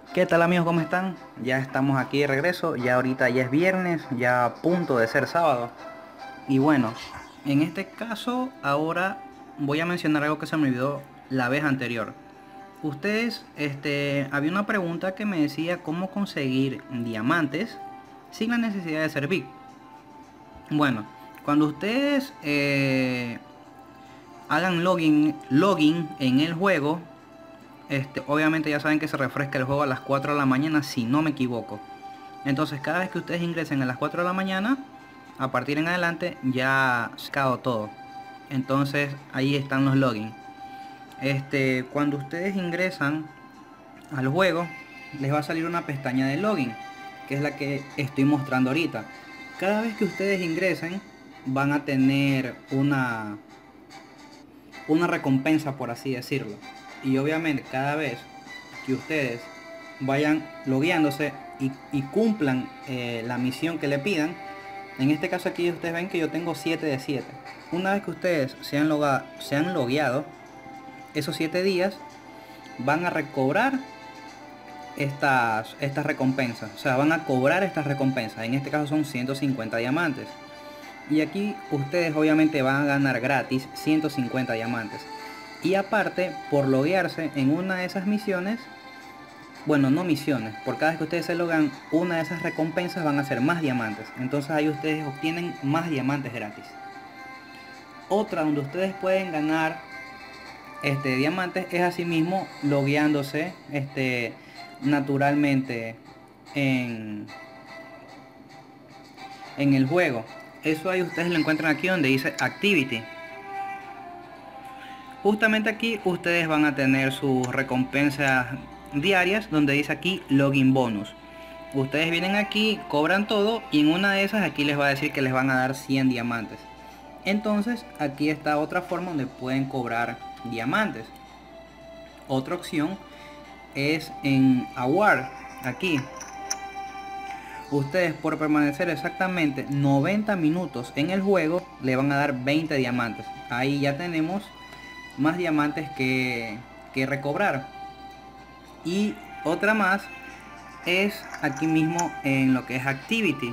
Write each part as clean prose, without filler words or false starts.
¿Qué tal amigos? ¿Cómo están? Ya estamos aquí de regreso, ya ahorita ya es viernes, ya a punto de ser sábado. Y bueno, en este caso ahora voy a mencionar algo que se me olvidó la vez anterior. Ustedes, había una pregunta que me decía cómo conseguir diamantes sin la necesidad de ser VIP. Bueno, cuando ustedes hagan login en el juego, obviamente ya saben que se refresca el juego a las 4 de la mañana si no me equivoco. Entonces cada vez que ustedes ingresen a las 4 de la mañana, a partir en adelante ya se acabó todo. Entonces ahí están los logins. Cuando ustedes ingresan al juego, les va a salir una pestaña de login, que es la que estoy mostrando ahorita. Cada vez que ustedes ingresen, van a tener una recompensa, por así decirlo. Y obviamente cada vez que ustedes vayan logueándose y cumplan la misión que le pidan, en este caso aquí ustedes ven que yo tengo 7 de 7. Una vez que ustedes se han logueado, esos 7 días van a recobrar estas recompensas. O sea, van a cobrar estas recompensas. En este caso son 150 diamantes. Y aquí ustedes obviamente van a ganar gratis 150 diamantes. Y aparte, por loguearse en una de esas misiones, bueno, no misiones, por cada vez que ustedes se logan una de esas recompensas van a ser más diamantes. Entonces ahí ustedes obtienen más diamantes gratis. Otra donde ustedes pueden ganar diamantes es asimismo logueándose naturalmente en, en el juego. Eso ahí ustedes lo encuentran aquí donde dice Activity. Justamente aquí ustedes van a tener sus recompensas diarias donde dice aquí Login Bonus. Ustedes vienen aquí, cobran todo y en una de esas aquí les va a decir que les van a dar 100 diamantes. Entonces aquí está otra forma donde pueden cobrar diamantes. Otra opción es en Award. Aquí ustedes por permanecer exactamente 90 minutos en el juego le van a dar 20 diamantes. Ahí ya tenemos más diamantes que recobrar. Y otra más es aquí mismo en lo que es Activity.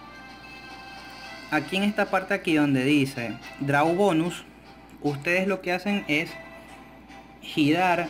Aquí en esta parte aquí donde dice Draw Bonus, ustedes lo que hacen es girar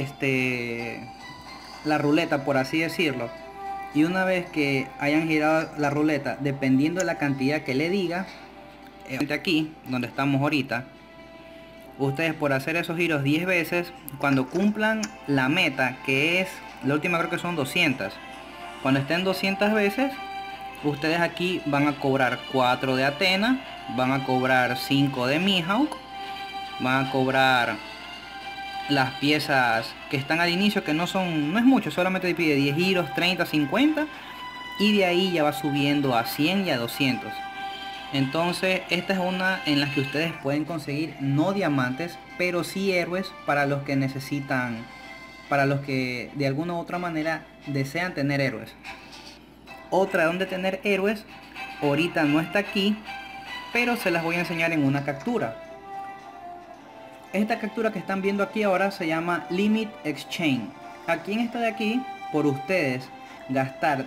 la ruleta, por así decirlo. Y una vez que hayan girado la ruleta, dependiendo de la cantidad que le diga, aquí donde estamos ahorita, ustedes por hacer esos giros 10 veces, cuando cumplan la meta, que es la última, creo que son 200, cuando estén 200 veces, ustedes aquí van a cobrar 4 de Athena, van a cobrar 5 de Mihawk, van a cobrar las piezas que están al inicio, que no es mucho, solamente te pide 10 giros, 30, 50, y de ahí ya va subiendo a 100 y a 200. Entonces esta es una en la que ustedes pueden conseguir no diamantes, pero sí héroes para los que necesitan, para los que de alguna u otra manera desean tener héroes. Otra donde tener héroes, ahorita no está aquí, pero se las voy a enseñar en una captura. Esta captura que están viendo aquí ahora se llama Limit Exchange. Aquí en esta de aquí, por ustedes gastar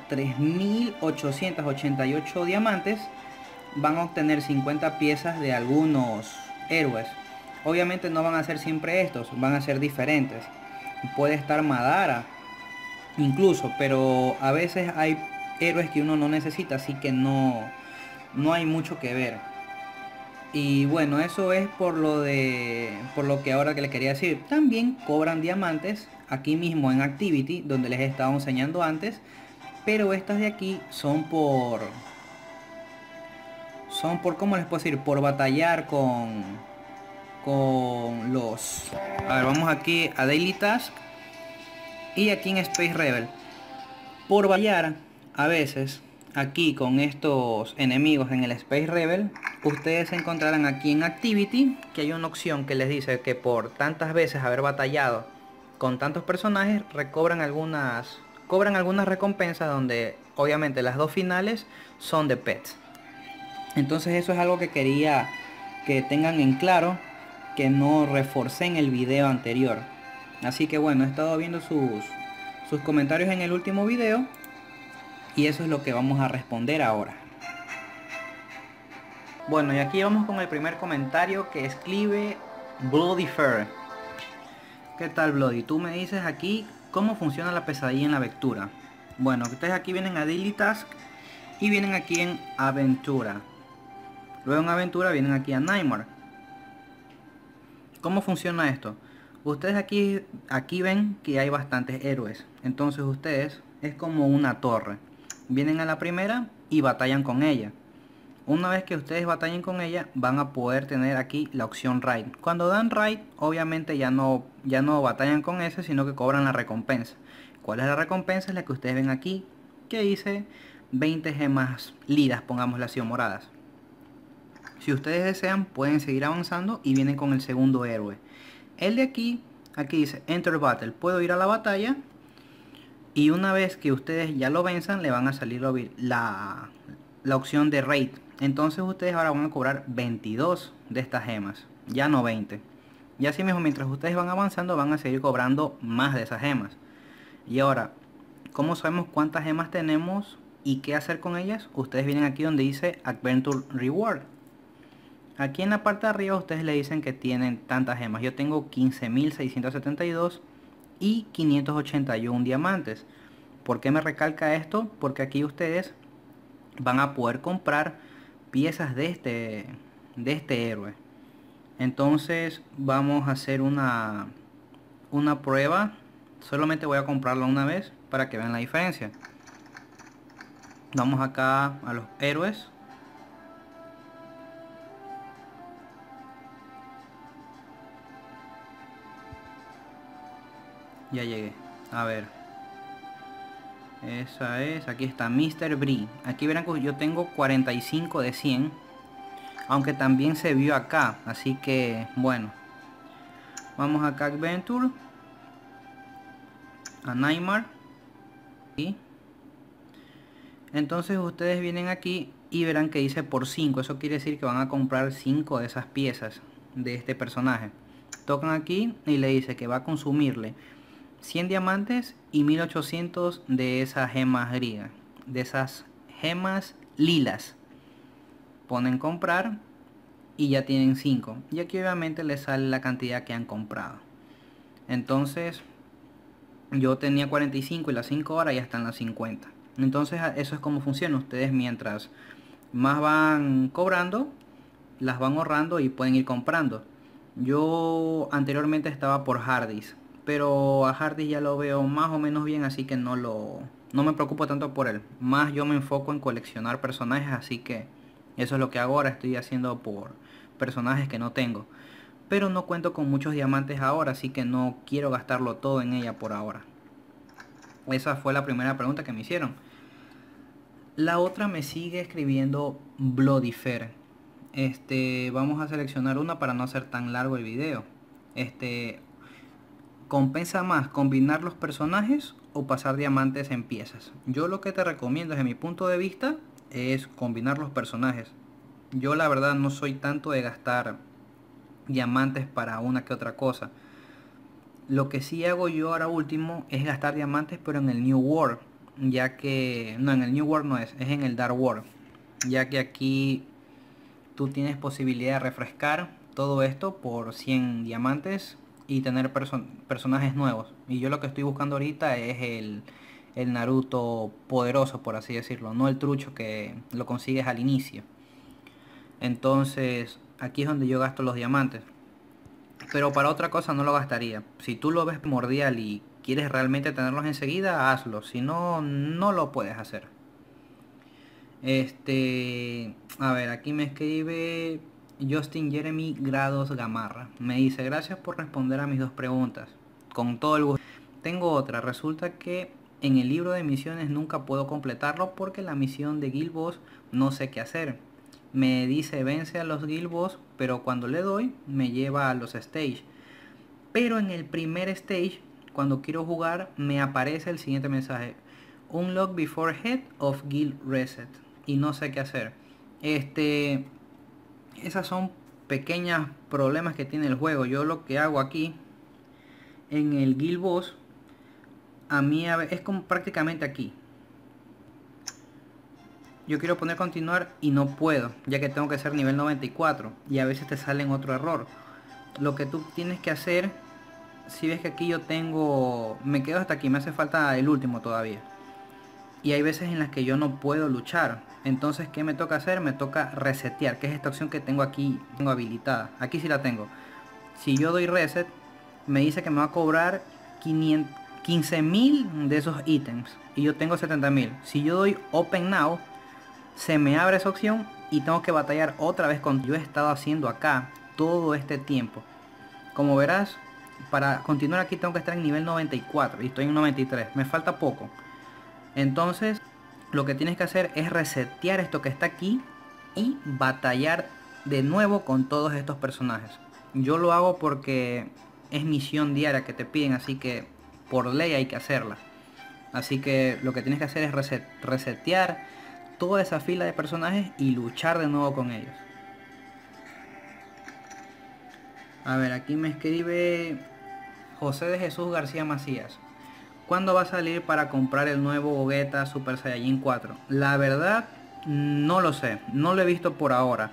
3.888 diamantes, van a obtener 50 piezas de algunos héroes. Obviamente no van a ser siempre estos, van a ser diferentes. Puede estar Madara incluso, pero a veces hay héroes que uno no necesita, así que no hay mucho que ver. Y bueno, eso es por lo que ahora que les quería decir. También cobran diamantes aquí mismo en Activity, donde les he estado enseñando antes, pero estas de aquí son por ¿cómo les puedo decir? Por batallar con los... A ver, vamos aquí a Daily Task y aquí en Space Rebel. Por batallar a veces aquí con estos enemigos en el Space Rebel, ustedes encontrarán aquí en Activity que hay una opción que les dice que por tantas veces haber batallado con tantos personajes cobran algunas recompensas, donde obviamente las dos finales son de pets. Entonces eso es algo que quería que tengan en claro, que no reforcé en el video anterior. Así que bueno, he estado viendo sus comentarios en el último video y eso es lo que vamos a responder ahora. Bueno, y aquí vamos con el primer comentario que escribe Bloody Fair. ¿Qué tal, Bloody? Tú me dices aquí cómo funciona la pesadilla en la aventura. Bueno, ustedes aquí vienen a Daily Task y vienen aquí en Aventura. Luego en Aventura vienen aquí a Nightmare. ¿Cómo funciona esto? Ustedes aquí ven que hay bastantes héroes. Entonces ustedes es como una torre. Vienen a la primera y batallan con ella. Una vez que ustedes batallen con ella, van a poder tener aquí la opción raid. Cuando dan raid, obviamente ya no batallan con ese, sino que cobran la recompensa. ¿Cuál es la recompensa? Es la que ustedes ven aquí, que dice 20 gemas lidas, pongámosle así, o moradas. Si ustedes desean, pueden seguir avanzando y vienen con el segundo héroe. El de aquí dice Enter Battle. Puedo ir a la batalla. Y una vez que ustedes ya lo venzan, le van a salir la opción de raid. Entonces ustedes ahora van a cobrar 22 de estas gemas, ya no 20. Y así mismo, mientras ustedes van avanzando, van a seguir cobrando más de esas gemas. Y ahora, ¿cómo sabemos cuántas gemas tenemos y qué hacer con ellas? Ustedes vienen aquí donde dice Adventure Reward. Aquí en la parte de arriba ustedes le dicen que tienen tantas gemas. Yo tengo 15.672 y 581 diamantes. ¿Por qué me recalca esto? Porque aquí ustedes van a poder comprar piezas de este héroe. Entonces vamos a hacer una prueba. Solamente voy a comprarlo una vez para que vean la diferencia. Vamos acá a los héroes. Ya llegué. A ver. Esa es. Aquí está Mr. Bree. Aquí verán que yo tengo 45 de 100. Aunque también se vio acá. Así que bueno. Vamos acá a Adventure. A Nightmare. Y entonces ustedes vienen aquí y verán que dice por 5. Eso quiere decir que van a comprar 5 de esas piezas de este personaje. Tocan aquí y le dice que va a consumirle 100 diamantes y 1800 de esas gemas griegas, de esas gemas lilas. Ponen comprar y ya tienen 5. Y aquí obviamente les sale la cantidad que han comprado. Entonces yo tenía 45 y las 5 horas ya están las 50. Entonces eso es como funciona. Ustedes mientras más van cobrando, las van ahorrando y pueden ir comprando. Yo anteriormente estaba por Hardys, pero a Hardys ya lo veo más o menos bien, así que no me preocupo tanto por él. Más yo me enfoco en coleccionar personajes, así que eso es lo que hago ahora. Estoy haciendo por personajes que no tengo. Pero no cuento con muchos diamantes ahora, así que no quiero gastarlo todo en ella por ahora. Esa fue la primera pregunta que me hicieron. La otra me sigue escribiendo Bloody Fair. Vamos a seleccionar una para no hacer tan largo el video. ¿Compensa más combinar los personajes o pasar diamantes en piezas? Yo lo que te recomiendo desde mi punto de vista es combinar los personajes. Yo la verdad no soy tanto de gastar diamantes para una que otra cosa. Lo que sí hago yo ahora último es gastar diamantes, pero en el New World, ya que no, en el New World no es en el Dark World, ya que aquí tú tienes posibilidad de refrescar todo esto por 100 diamantes y tener personajes nuevos. Y yo lo que estoy buscando ahorita es el Naruto poderoso, por así decirlo, no el trucho que lo consigues al inicio. Entonces aquí es donde yo gasto los diamantes, pero para otra cosa no lo gastaría. Si tú lo ves primordial y quieres realmente tenerlos enseguida, hazlo. Si no, no lo puedes hacer. A ver, aquí me escribe Justin Jeremy Grados Gamarra. Me dice, gracias por responder a mis dos preguntas. Con todo el gusto. Tengo otra. Resulta que en el libro de misiones nunca puedo completarlo porque la misión de Guild Boss no sé qué hacer. Me dice vence a los Guild Boss, pero cuando le doy me lleva a los stage. Pero en el primer stage, cuando quiero jugar, me aparece el siguiente mensaje: Unlock before head of Guild Reset. Y no sé qué hacer. Esas son pequeños problemas que tiene el juego. Yo lo que hago aquí en el Guild Boss, a mí es como prácticamente aquí. Yo quiero poner continuar y no puedo, ya que tengo que ser nivel 94 y a veces te salen otro error. Lo que tú tienes que hacer, si ves que aquí yo tengo, me quedo hasta aquí, me hace falta el último todavía. Y hay veces en las que yo no puedo luchar. Entonces, ¿qué me toca hacer? Me toca resetear, que es esta opción que tengo aquí, tengo habilitada. Aquí sí la tengo. Si yo doy reset, me dice que me va a cobrar 15.000 de esos ítems. Y yo tengo 70.000. Si yo doy Open Now, se me abre esa opción y tengo que batallar otra vez con yo he estado haciendo acá todo este tiempo. Como verás, para continuar aquí tengo que estar en nivel 94 y estoy en 93. Me falta poco. Entonces, lo que tienes que hacer es resetear esto que está aquí y batallar de nuevo con todos estos personajes. Yo lo hago porque es misión diaria que te piden, así que por ley hay que hacerla. Así que lo que tienes que hacer es resetear toda esa fila de personajes y luchar de nuevo con ellos. A ver, aquí me escribe José de Jesús García Macías. ¿Cuándo va a salir para comprar el nuevo Gogeta Super Saiyajin 4? La verdad, no lo sé, no lo he visto por ahora.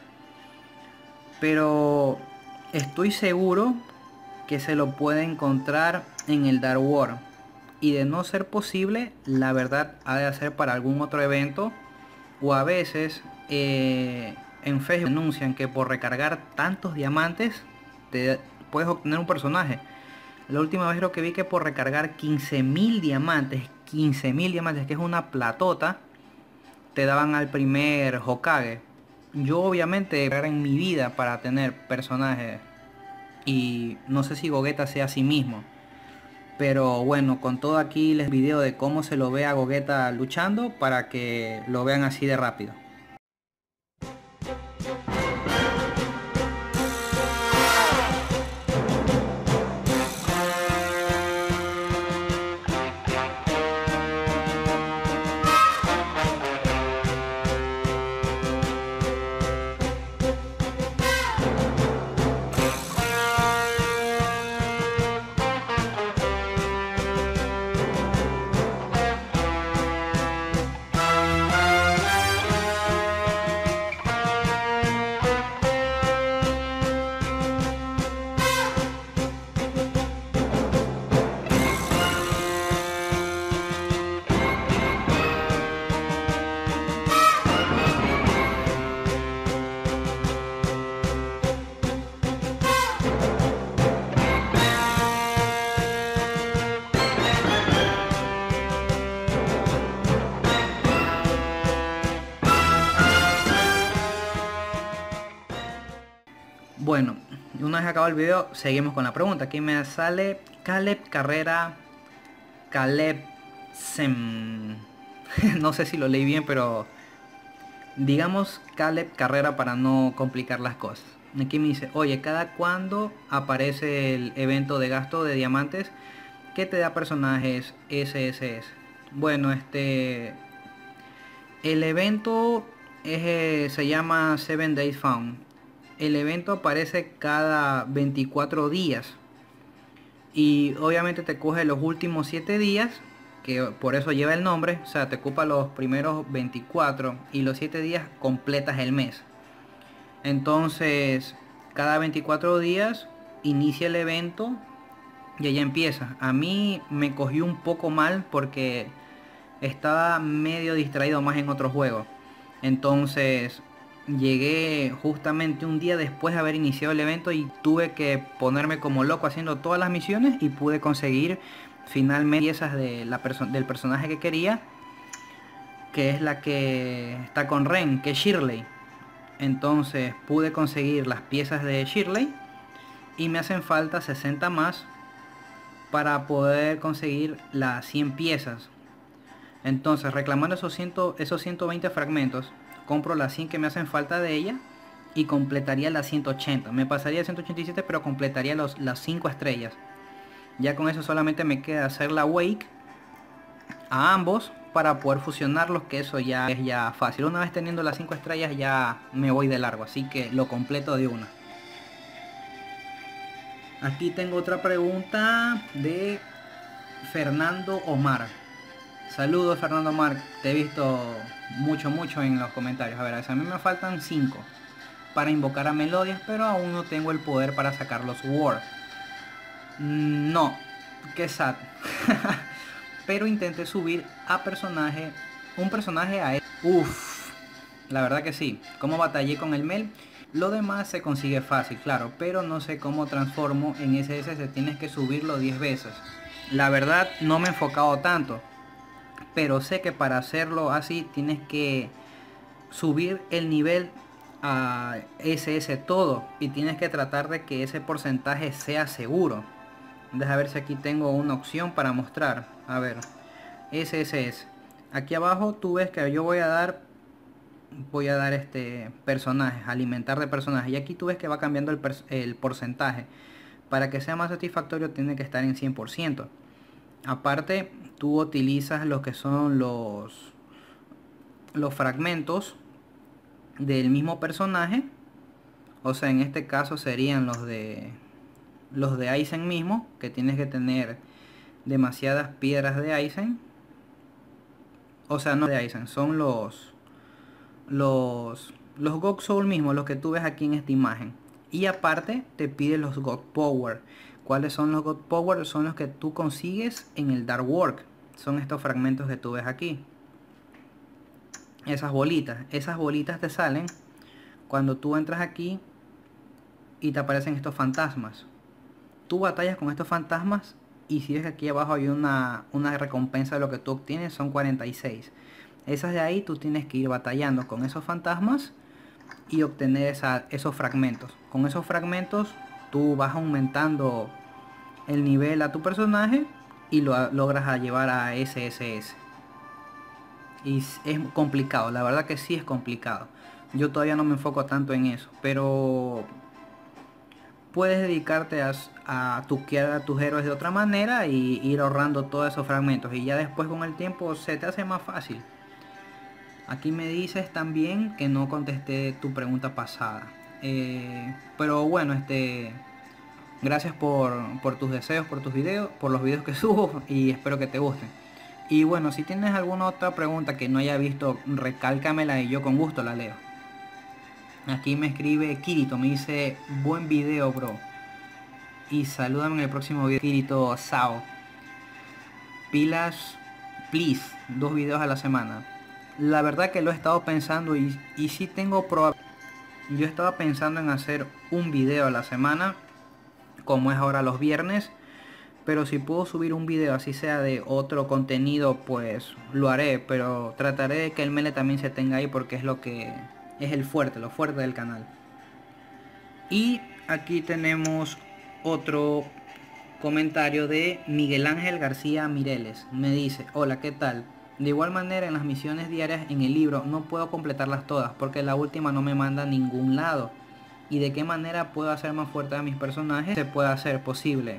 Pero estoy seguro que se lo puede encontrar en el Dark World. Y de no ser posible, la verdad ha de ser para algún otro evento. O a veces en Facebook anuncian que por recargar tantos diamantes te puedes obtener un personaje. La última vez creo que vi que por recargar 15.000 diamantes, 15.000 diamantes, que es una platota, te daban al primer Hokage. Yo obviamente en mi vida para tener personajes y no sé si Gogeta sea así mismo. Pero bueno, con todo aquí les video de cómo se lo ve a Gogeta luchando para que lo vean así de rápido. Bueno, una vez acabado el video, seguimos con la pregunta. Aquí me sale Caleb Carrera, Caleb Sem. No sé si lo leí bien, pero digamos Caleb Carrera para no complicar las cosas. Aquí me dice, oye, ¿cada cuándo aparece el evento de gasto de diamantes que te da personajes SSS? Bueno, el evento se llama 7 Days Found. El evento aparece cada 24 días. Y obviamente te coge los últimos 7 días, que por eso lleva el nombre. O sea, te ocupa los primeros 24 y los 7 días completas el mes. Entonces, cada 24 días inicia el evento y allá empieza. A mí me cogió un poco mal porque estaba medio distraído más en otro juego. Entonces llegué justamente un día después de haber iniciado el evento y tuve que ponerme como loco haciendo todas las misiones y pude conseguir finalmente piezas de del personaje que quería, que es la que está con Ren, que es Shirley. Entonces pude conseguir las piezas de Shirley y me hacen falta 60 más para poder conseguir las 100 piezas. Entonces, reclamando esos 120 fragmentos, compro las 100 que me hacen falta de ella y completaría las 180. Me pasaría a 187, pero completaría las 5 estrellas. Ya con eso solamente me queda hacer la Wake a ambos para poder fusionarlos, que eso ya es ya fácil. Una vez teniendo las 5 estrellas ya me voy de largo, así que lo completo de una. Aquí tengo otra pregunta de Fernando Omar. Saludos Fernando Omar, te he visto mucho en los comentarios. A ver, a mí me faltan 5 para invocar a Melodias, pero aún no tengo el poder para sacar los Word. No, qué sad. Pero intenté subir a un personaje a él. Uff, la verdad que sí. Como batallé con el Mel. Lo demás se consigue fácil, claro, pero no sé cómo transformo en SSS. Tienes que subirlo 10 veces. La verdad no me he enfocado tanto, pero sé que para hacerlo así tienes que subir el nivel a SS todo y tienes que tratar de que ese porcentaje sea seguro. Deja ver si aquí tengo una opción para mostrar. A ver, SSS. Aquí abajo tú ves que yo voy a dar personajes, alimentar de personajes, y aquí tú ves que va cambiando el porcentaje. Para que sea más satisfactorio tiene que estar en 100%. Aparte tú utilizas lo que son los fragmentos del mismo personaje. O sea, en este caso serían los de Aizen mismo, que tienes que tener demasiadas piedras de Aizen. O sea, no de Aizen, son los God Soul mismos, los que tú ves aquí en esta imagen. Y aparte te pide los God Power. ¿Cuáles son los God Power? Son los que tú consigues en el Dark Work. Son estos fragmentos que tú ves aquí. Esas bolitas te salen cuando tú entras aquí y te aparecen estos fantasmas. Tú batallas con estos fantasmas y si ves que aquí abajo hay una recompensa de lo que tú obtienes, son 46. Esas de ahí tú tienes que ir batallando con esos fantasmas y obtener esos fragmentos. Con esos fragmentos tú vas aumentando el nivel a tu personaje y lo logras a llevar a SSS. Y es complicado, la verdad que sí es complicado. Yo todavía no me enfoco tanto en eso, pero puedes dedicarte a tuquear a tus héroes de otra manera y ir ahorrando todos esos fragmentos, y ya después con el tiempo se te hace más fácil. Aquí me dices también que no contesté tu pregunta pasada, pero bueno, gracias por tus deseos, por tus videos, por los videos que subo, y espero que te gusten. Y bueno, si tienes alguna otra pregunta que no haya visto, recálcamela y yo con gusto la leo. Aquí me escribe Kirito, me dice buen video bro, y salúdame en el próximo video. Kirito Sao, pilas please, 2 videos a la semana. La verdad que lo he estado pensando y sí tengo yo estaba pensando en hacer un video a la semana, como es ahora los viernes, pero si puedo subir un video así sea de otro contenido, pues lo haré, pero trataré de que el mele también se tenga ahí porque es lo que es lo fuerte del canal. Y aquí tenemos otro comentario de Miguel Ángel García Mireles. Me dice, hola, ¿qué tal? De igual manera en las misiones diarias en el libro no puedo completarlas todas porque la última no me manda a ningún lado. ¿Y de qué manera puedo hacer más fuerte a mis personajes? Se puede hacer posible.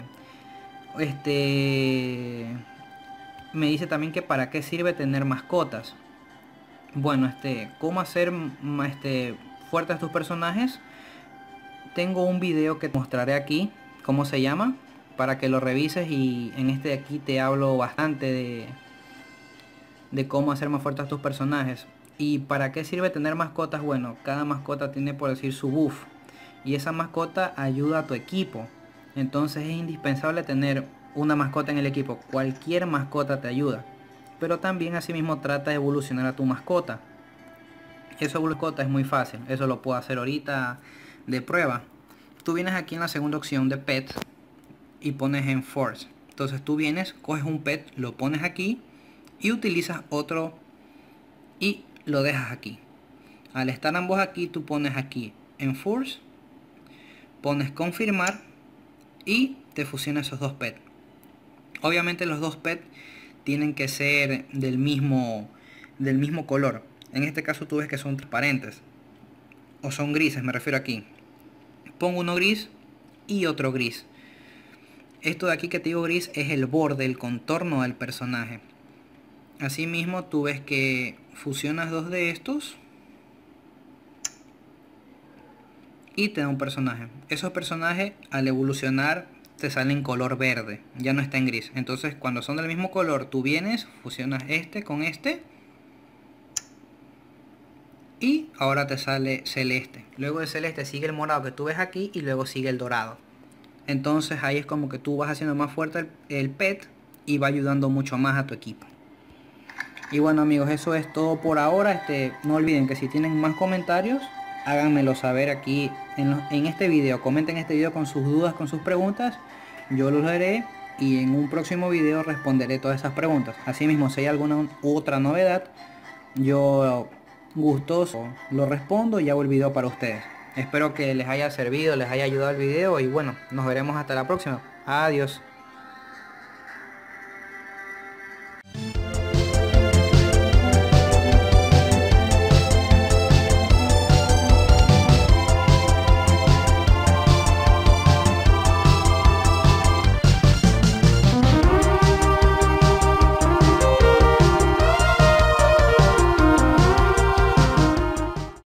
Me dice también que para qué sirve tener mascotas. Bueno, cómo hacer fuertes a tus personajes. Tengo un video que te mostraré aquí, cómo se llama, para que lo revises, y en este de aquí te hablo bastante de cómo hacer más fuertes a tus personajes. ¿Y para qué sirve tener mascotas? Bueno, cada mascota tiene, por decir, su buff, y esa mascota ayuda a tu equipo. Entonces es indispensable tener una mascota en el equipo. Cualquier mascota te ayuda, pero también asimismo trata de evolucionar a tu mascota. Eso de mascota es muy fácil, eso lo puedo hacer ahorita de prueba. Tú vienes aquí en la segunda opción de pet y pones en force. Entonces tú vienes, coges un pet, lo pones aquí y utilizas otro y lo dejas aquí. Al estar ambos aquí, tú pones aquí en force, pones confirmar y te fusiona esos dos pets. Obviamente los dos pets tienen que ser del mismo color. En este caso tú ves que son transparentes o son grises, me refiero aquí. Pongo uno gris y otro gris. Esto de aquí que te digo gris es el borde, el contorno del personaje. Asimismo tú ves que fusionas dos de estos y te da un personaje. Esos personajes al evolucionar te sale en color verde, ya no está en gris. Entonces cuando son del mismo color, tú vienes, fusionas este con este y ahora te sale celeste. Luego del celeste sigue el morado que tú ves aquí y luego sigue el dorado. Entonces ahí es como que tú vas haciendo más fuerte el PET y va ayudando mucho más a tu equipo. Y bueno amigos, eso es todo por ahora. No olviden que si tienen más comentarios, háganmelo saber aquí en este video. Comenten este video con sus dudas, con sus preguntas. Yo los leeré y en un próximo video responderé todas esas preguntas. Asimismo, si hay alguna otra novedad, yo gustoso lo respondo y hago el video para ustedes. Espero que les haya servido, les haya ayudado el video y bueno, nos veremos hasta la próxima. Adiós.